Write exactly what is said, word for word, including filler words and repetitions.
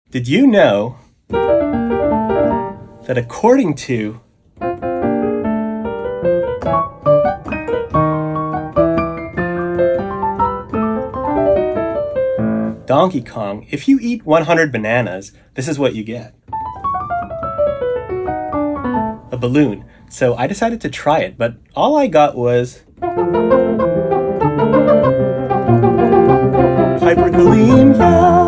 Did you know that according to Donkey Kong, if you eat one hundred bananas, this is what you get. A balloon. So I decided to try it, but all I got was hyperkalemia.